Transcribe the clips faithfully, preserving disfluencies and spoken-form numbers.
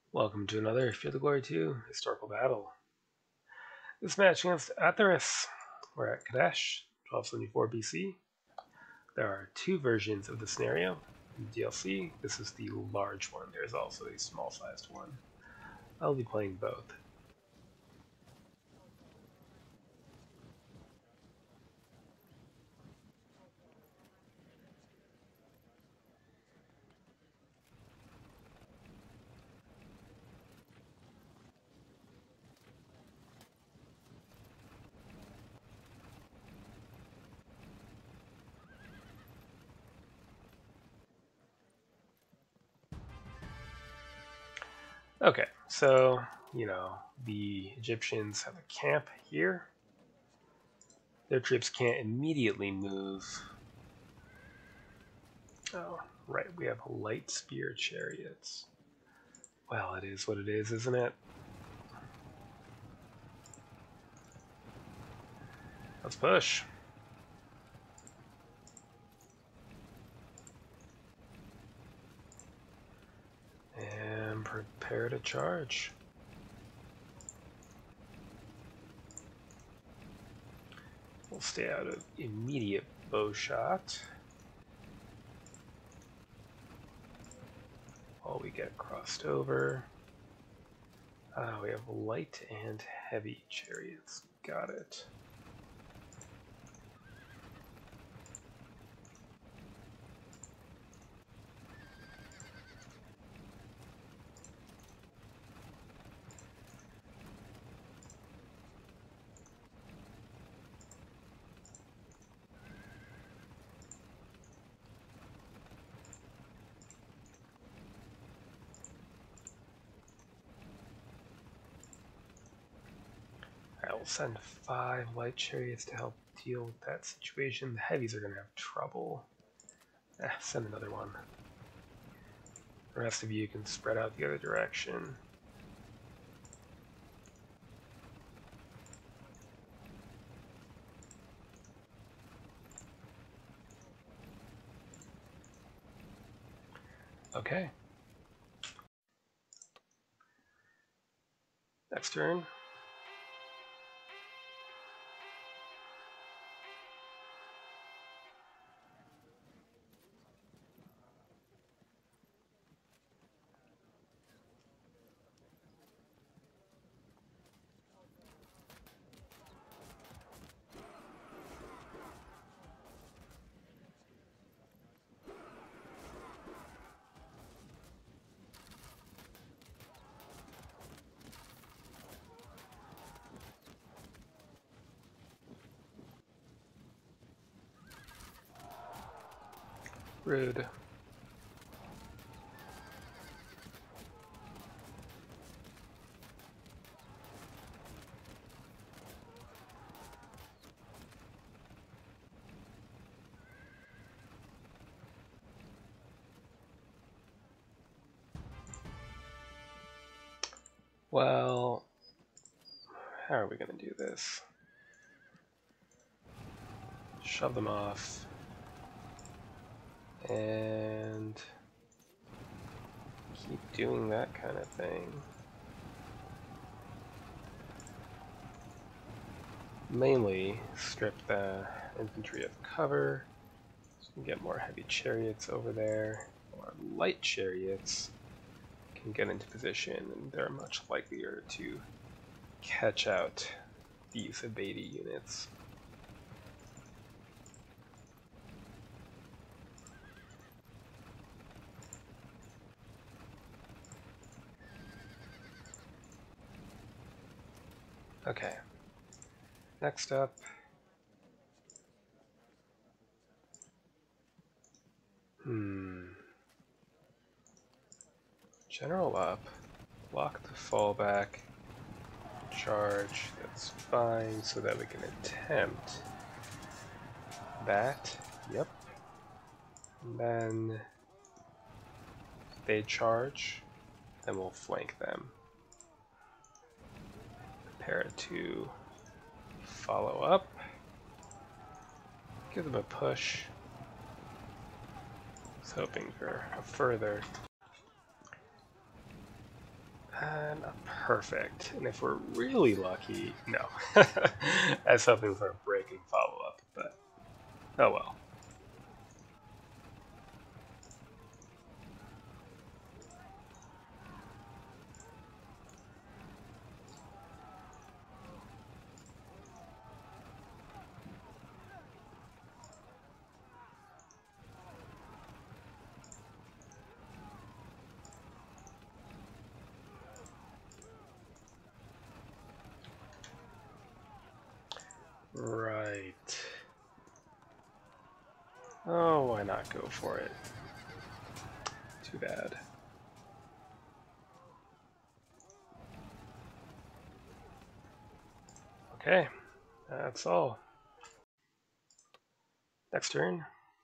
Welcome to another Fear the Glory two historical battle. This match against Atharis. We're at Kadesh, twelve seventy-four B C. There are two versions of the scenario. In the D L C, this is the large one. There's also a small-sized one. I'll be playing both. Okay, so, you know, the Egyptians have a camp here. Their troops can't immediately move. Oh, right, we have light spear chariots. Well, it is what it is, isn't it? Let's push. And prepare to charge. We'll stay out of immediate bow shot while we get crossed over. Uh, we have light and heavy chariots. Got it. I will send five light chariots to help deal with that situation. The heavies are going to have trouble. Eh, send another one. The rest of you can spread out the other direction. Okay. Next turn. Rude. Well, how are we going to do this? Shove them off. And keep doing that kind of thing. Mainly strip the infantry of cover so we can get more heavy chariots over there. Or light chariots can get into position and they're much likelier to catch out these Abadi units. Okay, next up, hmm, general up, block the fallback, charge, that's fine, so that we can attempt that, yep, and then they charge, then we'll flank them. Prepare to follow up, give them a push. I was hoping for a further And a perfect. And if we're really lucky, no. As something for a breaking follow-up, but oh well. Right. Oh, why not go for it? Too bad. Okay, that's all. Next turn.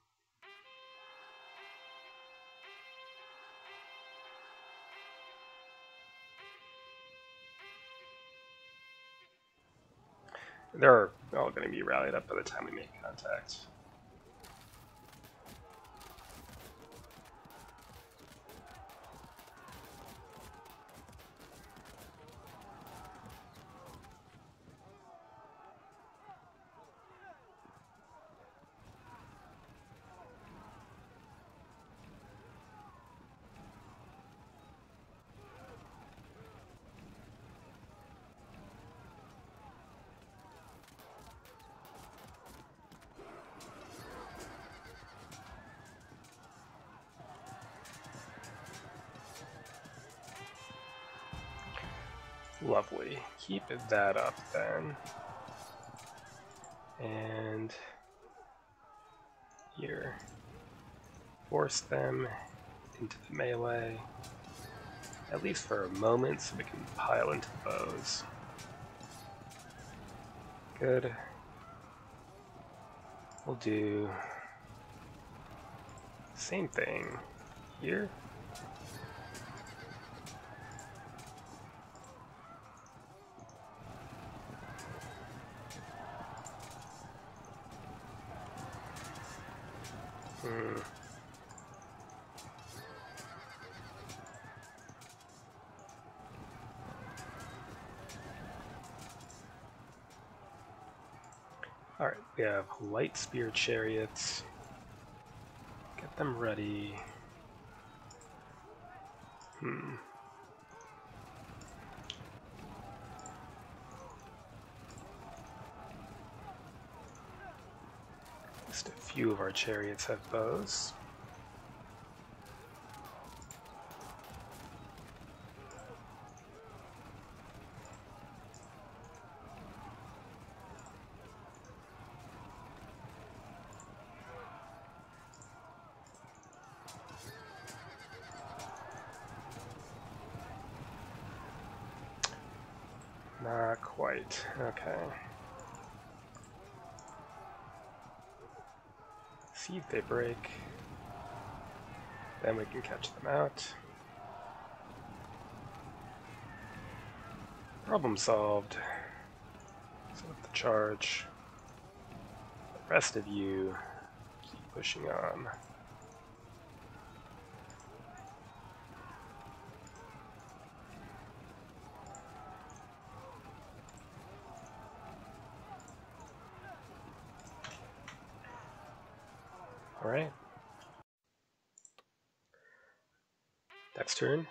They're all going to be rallied up by the time we make contact. Lovely. Keep that up then. And here. Force them into the melee. At least for a moment so we can pile into the bows. Good. We'll do same thing here. Hmm. Alright, we have light spear chariots. Get them ready. Hmm. Just a few of our chariots have bows. Not quite. Okay. See if they break. Then we can catch them out. Problem solved. Set up the charge. The rest of you keep pushing on. Alright. Next turn.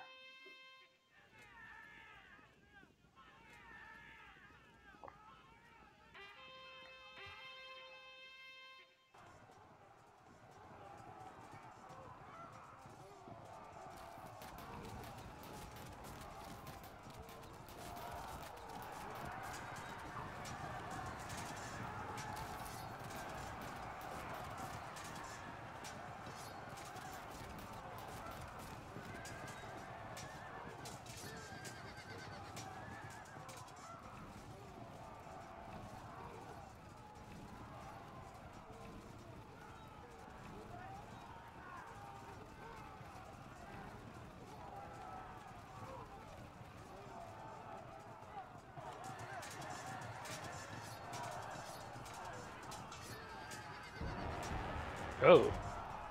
Oh.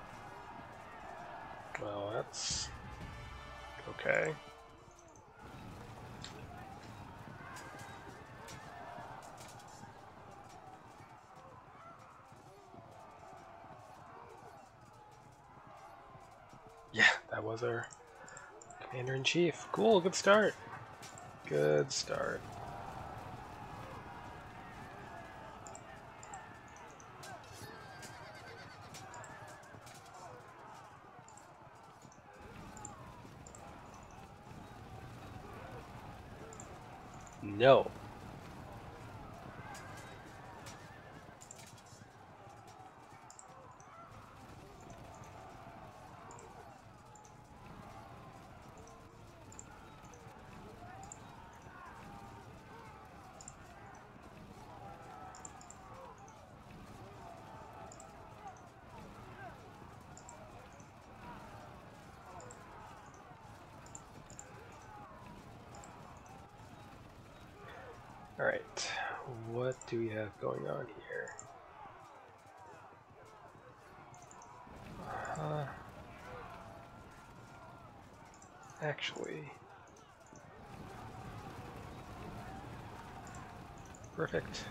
Well, that's okay. was our commander-in-chief. Cool, good start. Good start. No. Alright, what do we have going on here? Uh, actually, perfect.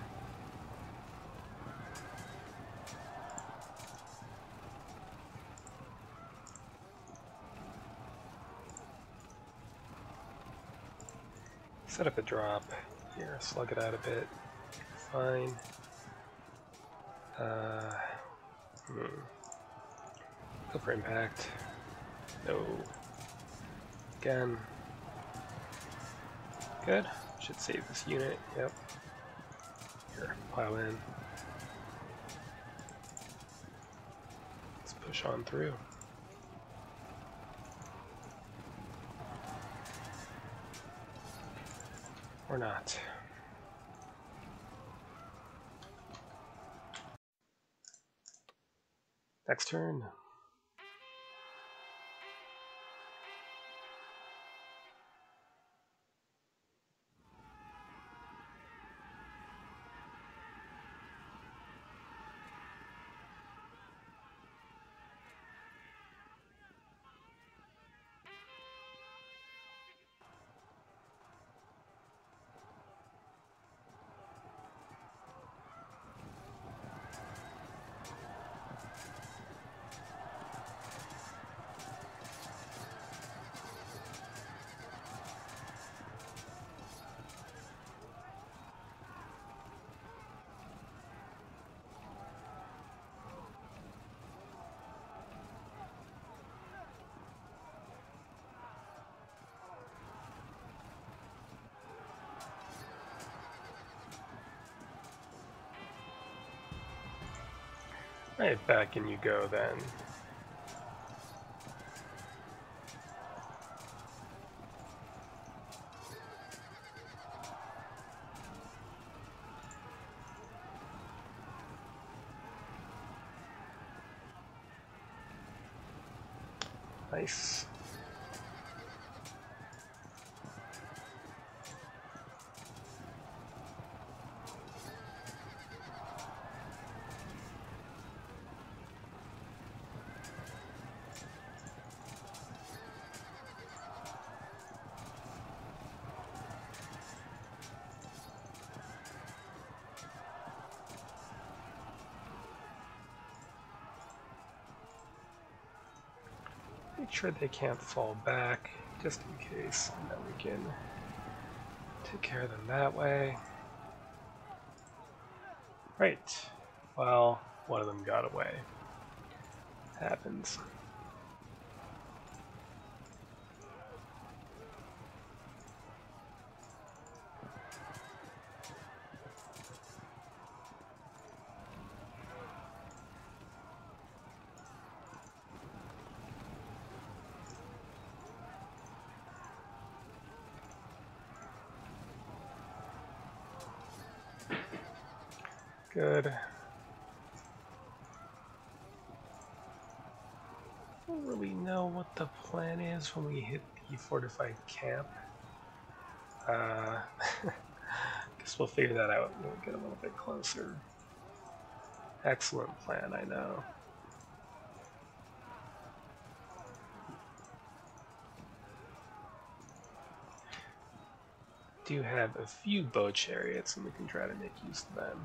Set up a drop. Here, slug it out a bit. Fine. Uh, hmm. Go for impact. No. Again. Good. Should save this unit. Yep. Here, plow in. Let's push on through. Or not. Next turn. Right, back in you go then. Nice. Make sure they can't fall back, just in case, and then we can take care of them that way. Right. Well, one of them got away. Happens. Good. I don't really know what the plan is when we hit the fortified camp. Uh, guess we'll figure that out when we get a little bit closer. Excellent plan, I know. Do have a few bow chariots, and we can try to make use of them.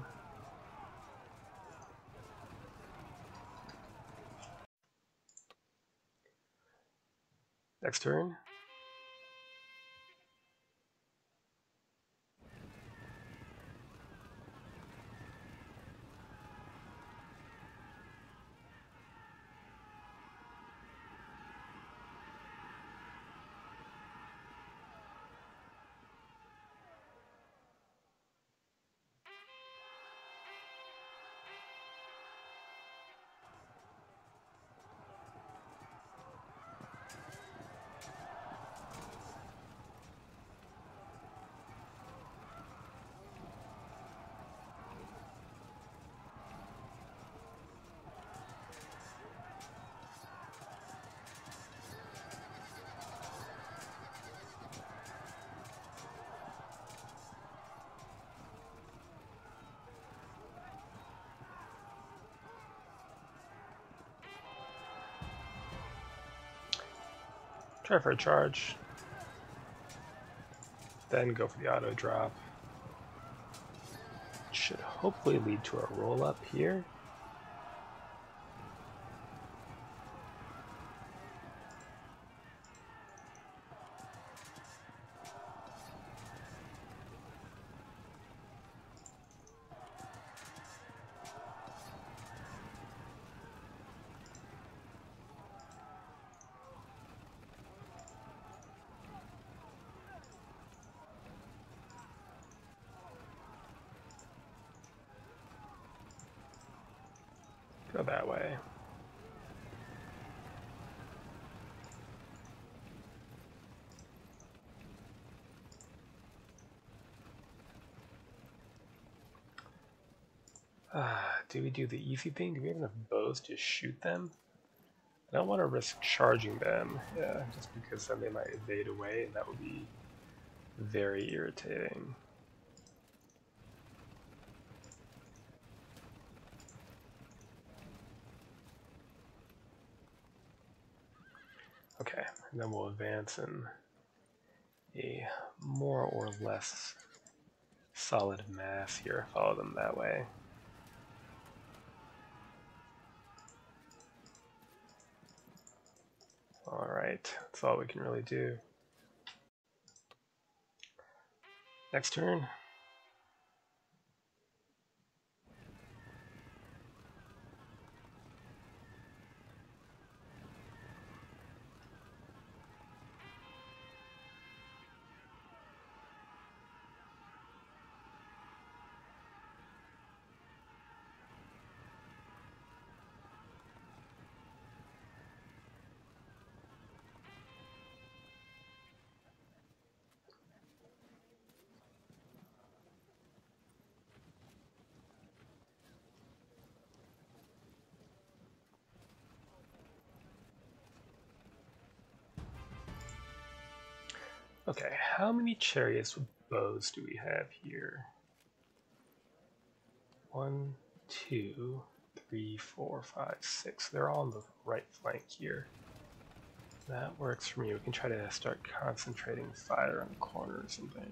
Next turn. Try for a charge. Then go for the auto drop. Should hopefully lead to a roll up here. Go that way. Uh, do we do the easy thing? Do we have enough bows to shoot them? I don't want to risk charging them, yeah, just because then they might evade away, and that would be very irritating. Okay, and then we'll advance in a more or less solid mass here. Follow them that way. Alright, that's all we can really do. Next turn. Okay, how many chariots with bows do we have here? One, two, three, four, five, six. They're all on the right flank here. That works for me. We can try to start concentrating fire on the corner or something.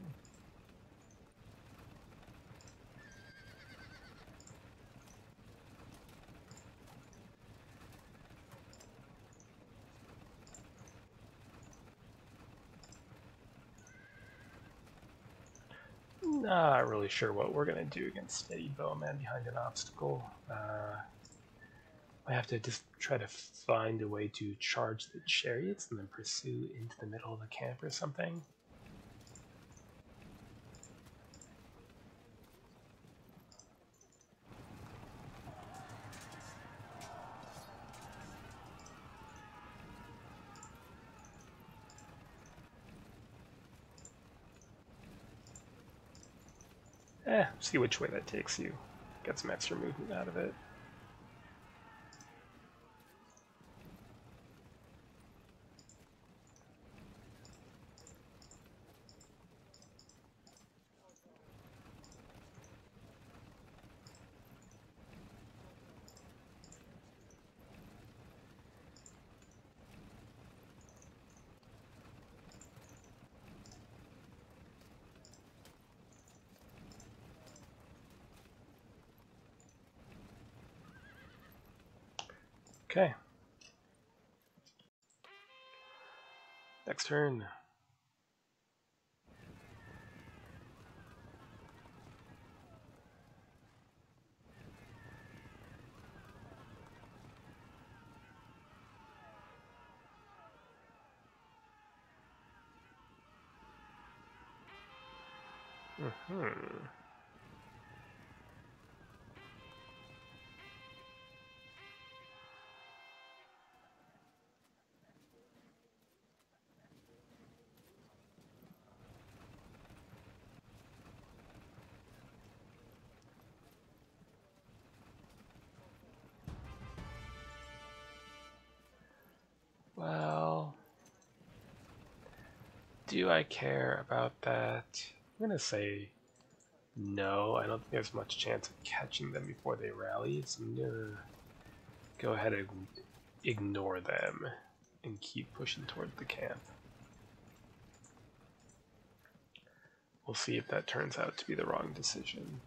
Not really sure what we're going to do against Steady Bowman behind an obstacle. Uh, I have to just try to find a way to charge the chariots and then pursue into the middle of the camp or something. Eh, see which way that takes you. Get some extra movement out of it. Okay. turn. Mm-hmm. Well, do I care about that? I'm gonna say no. I don't think there's much chance of catching them before they rally, so I'm gonna go ahead and ignore them and keep pushing toward the camp. We'll see if that turns out to be the wrong decision.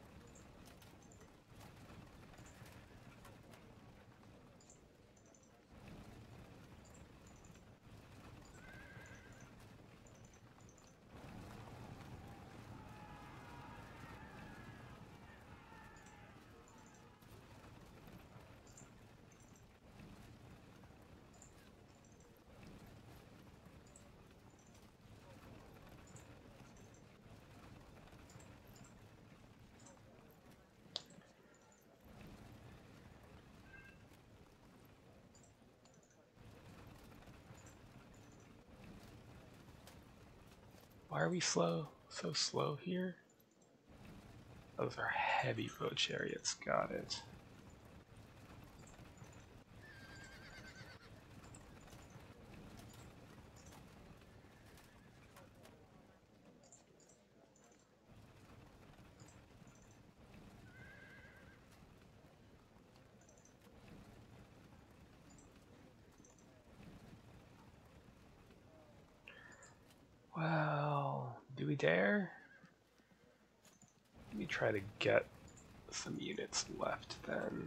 Why are we slow? So slow here? Those are heavy foe chariots, got it. Well, do we dare? Let me try to get some units left then.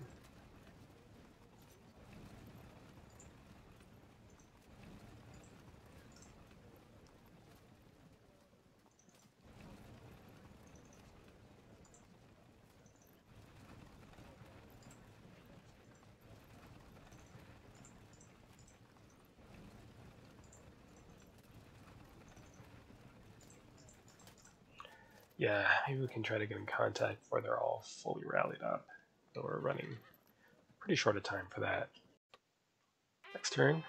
Yeah, maybe we can try to get in contact before they're all fully rallied up. Though we're running pretty short of time for that. Next turn.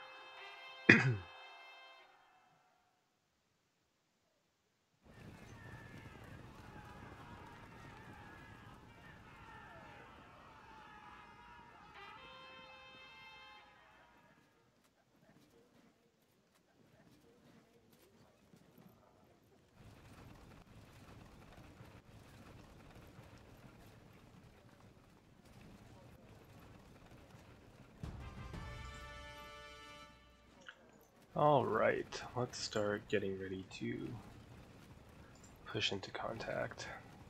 Alright, let's start getting ready to push into contact.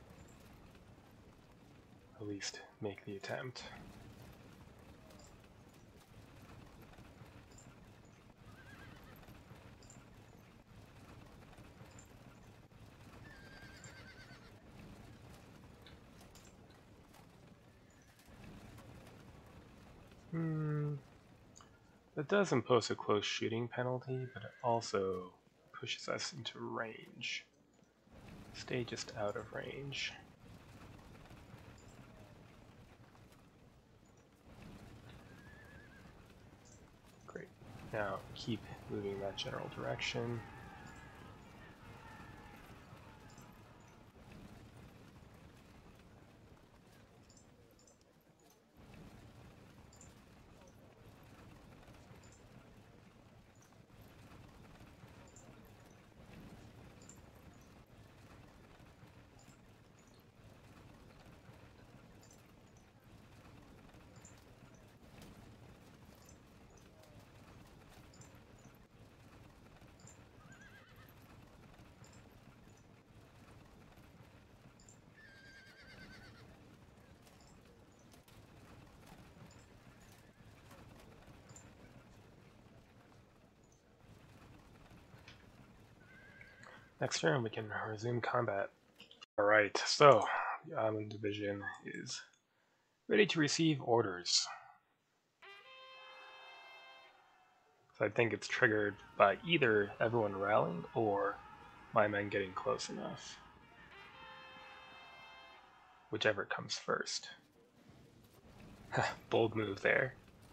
At least make the attempt. Hmm. That does impose a close shooting penalty, but it also pushes us into range. Stay just out of range. Great. Now keep moving that general direction. Next turn, we can resume combat. Alright, so the Island Division is ready to receive orders. So I think it's triggered by either everyone rallying or my men getting close enough. Whichever comes first. Bold move there.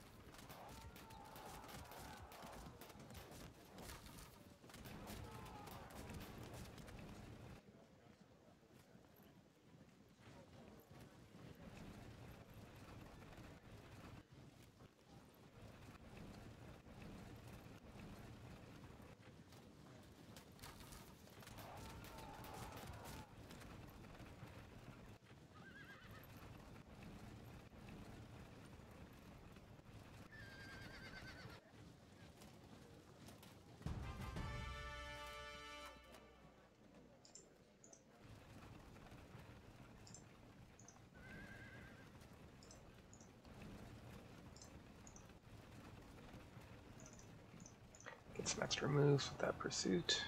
Get some extra moves with that pursuit.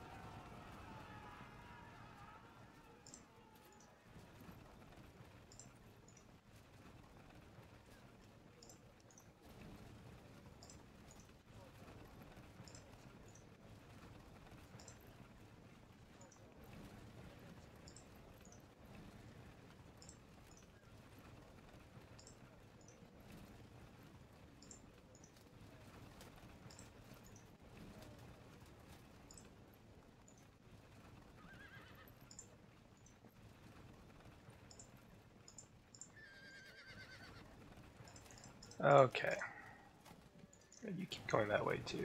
Okay. You keep going that way too.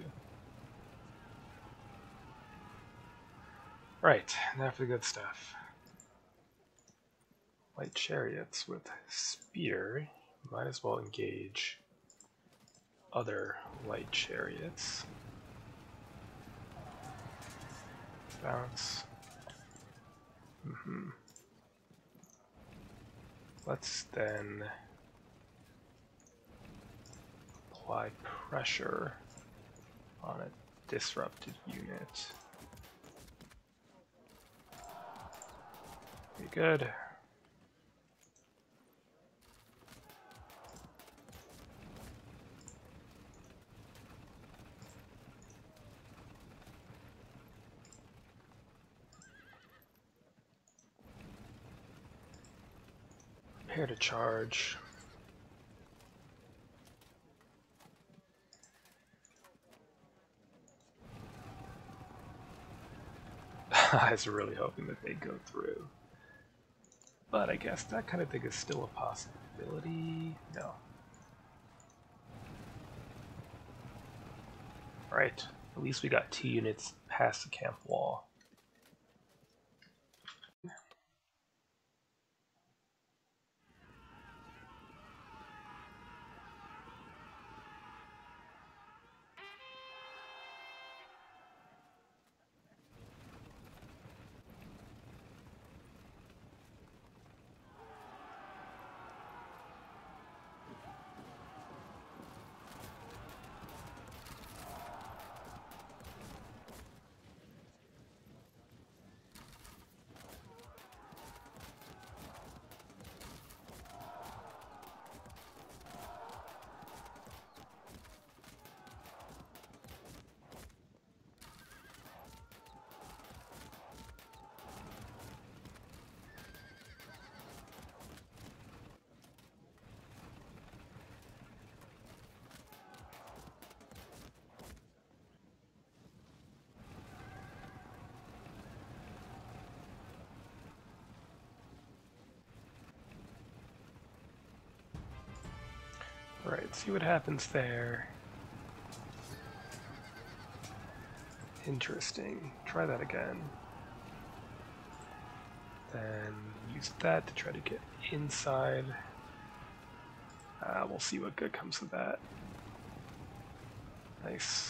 Right, now for the good stuff. Light chariots with speeder. Might as well engage other light chariots. Bounce. Mm-hmm. Let's then apply pressure on a disrupted unit. Pretty good. Prepare to charge. I was really hoping that they'd go through. But I guess that kind of thing is still a possibility. No. Right. At least we got two units past the camp wall. Alright, see what happens there. Interesting. Try that again. Then use that to try to get inside. Uh, we'll see what good comes of that. Nice.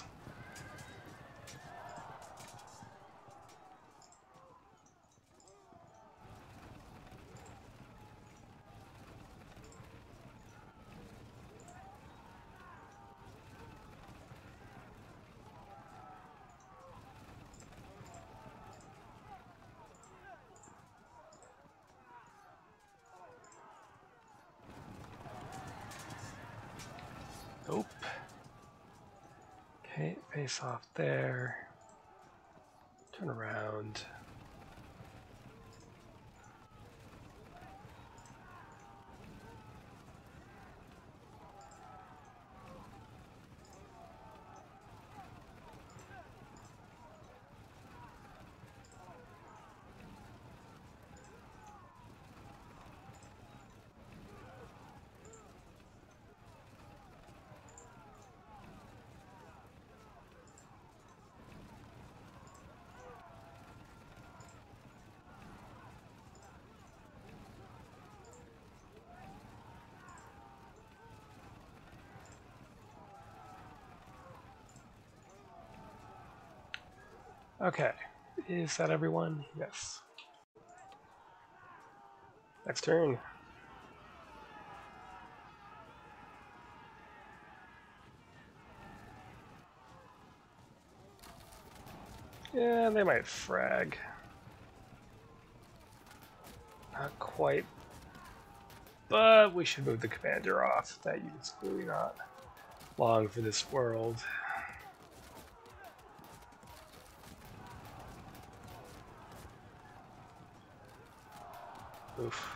Face off there. Turn around. Okay, is that everyone? Yes. Next turn. Yeah, they might frag. Not quite. But we should move the commander off. That unit's clearly not long for this world. Oof.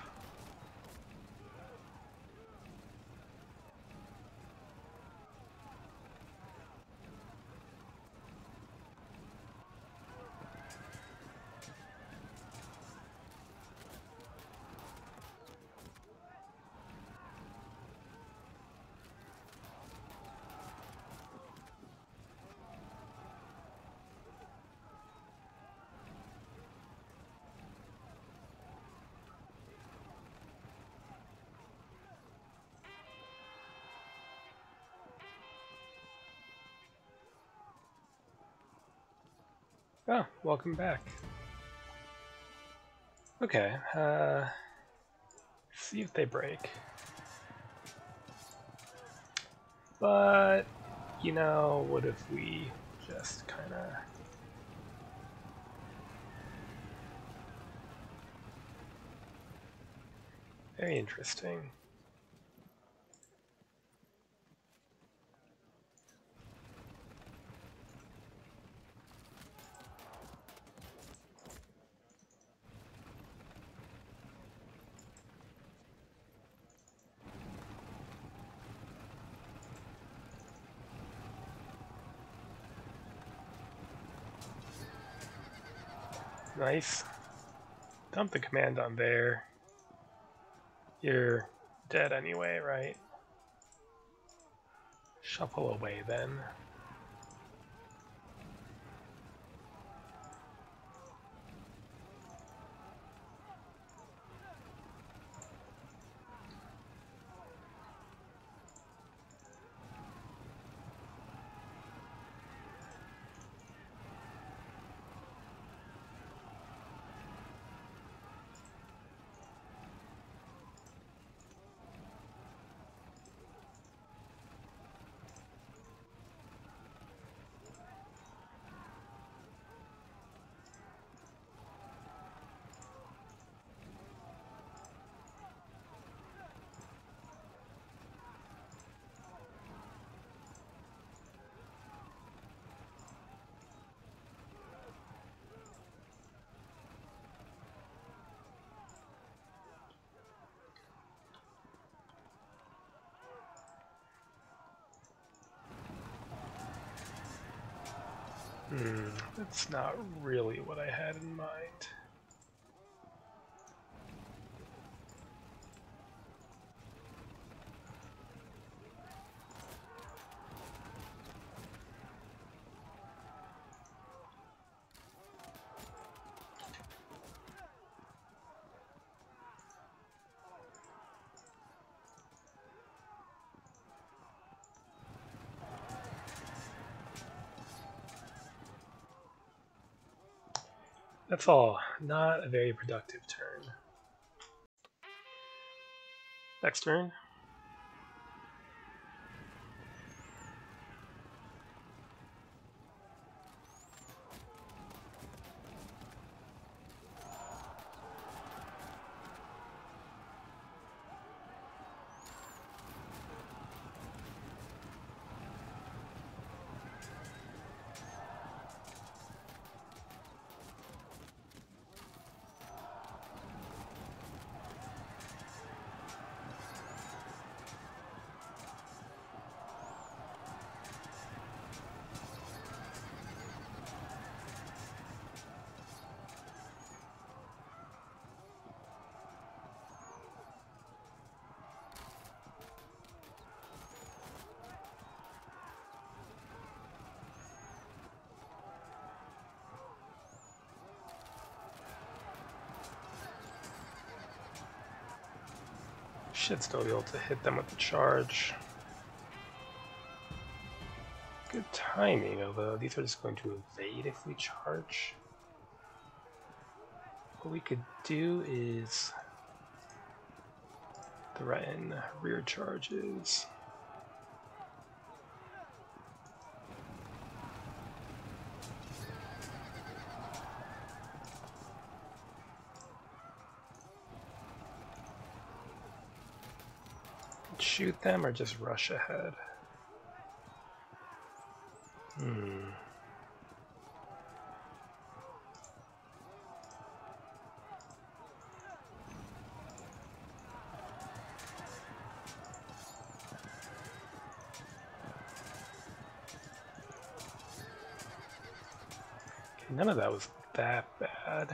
Oh, welcome back. Okay, uh, see if they break. But, you know, what if we just kind of... Very interesting. Nice. Dump the command on there. You're dead anyway, right? Shuffle away then. Hmm, that's not really what I had in mind. That's all. Not a very productive turn. Next turn. should still be able to hit them with the charge. Good timing, although these are just going to evade if we charge. What we could do is threaten rear charges. Shoot them or just rush ahead? Hmm. Okay, none of that was that bad.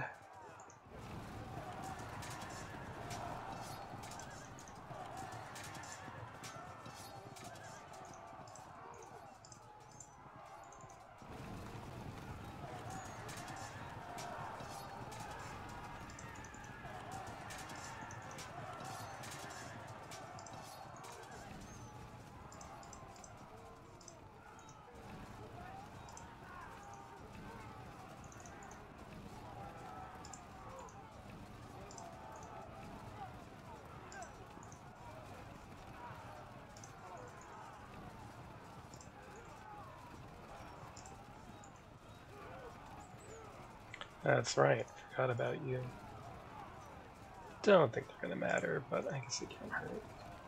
That's right, forgot about you. Don't think they're gonna matter, but I guess it can't hurt.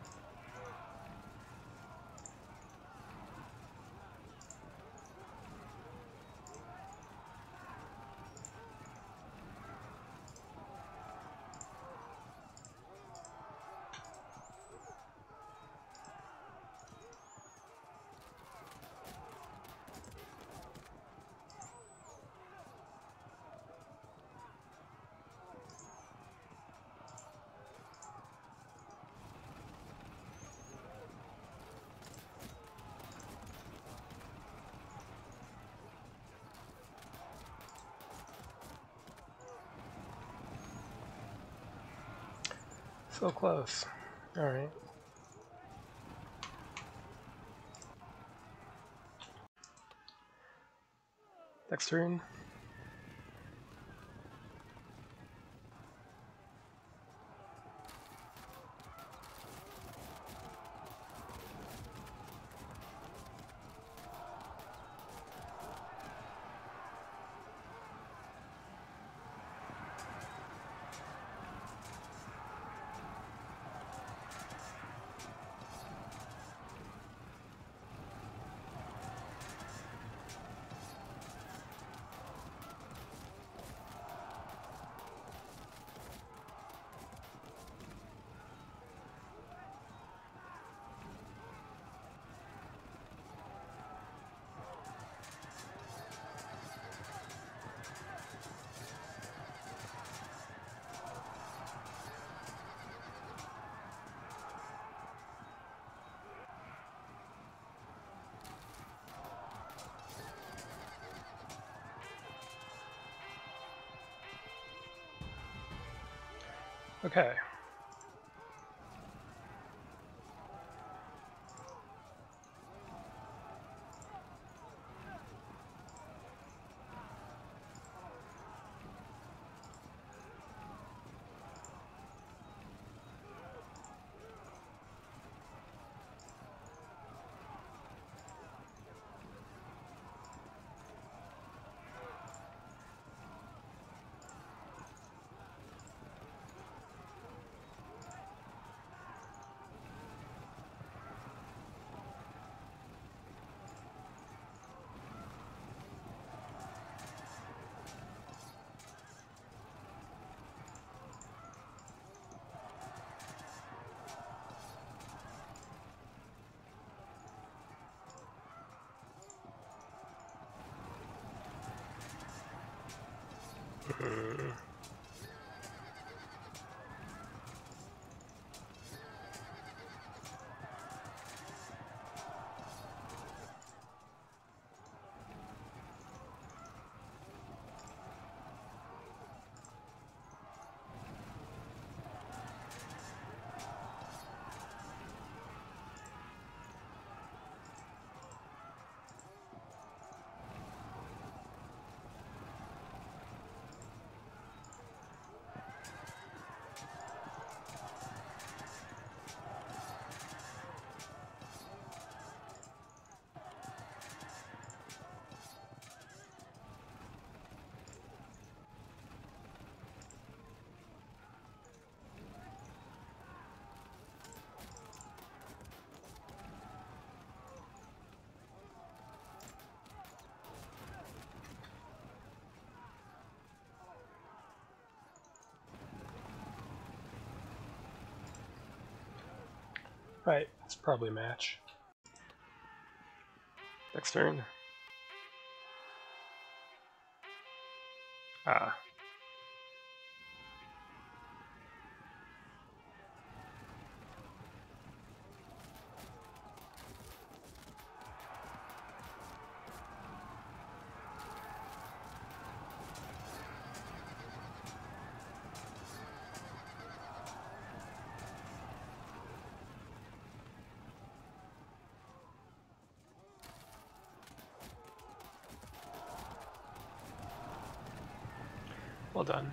So close. Alright. Next turn. Okay. Hmm. Right, it's probably a match. Next turn. Ah. Well done.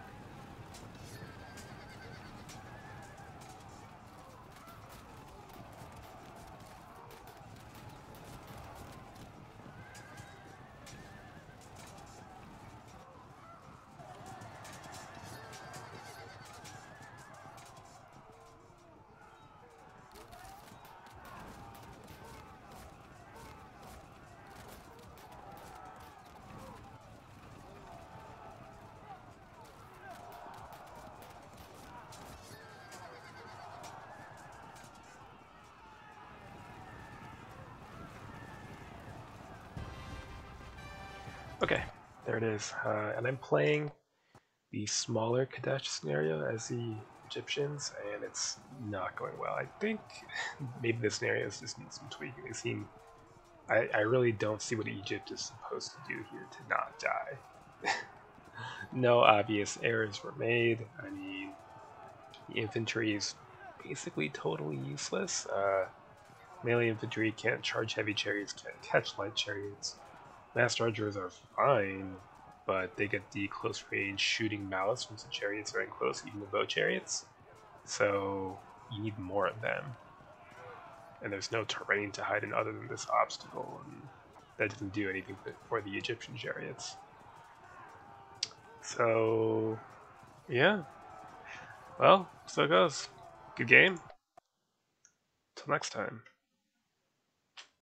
Okay, there it is. Uh, and I'm playing the smaller Kadesh scenario as the Egyptians, and it's not going well. I think maybe the scenarios just need some tweaking. They seem... I, I really don't see what Egypt is supposed to do here to not die. No obvious errors were made. I mean, the infantry is basically totally useless. Uh, melee infantry can't charge heavy chariots, can't catch light chariots. Mass chargers are fine, but they get the close range shooting malice once the chariots are in close, even the bow chariots. So you need more of them. And there's no terrain to hide in other than this obstacle, and that doesn't do anything for the Egyptian chariots. So, yeah. Well, so it goes. Good game. Till next time.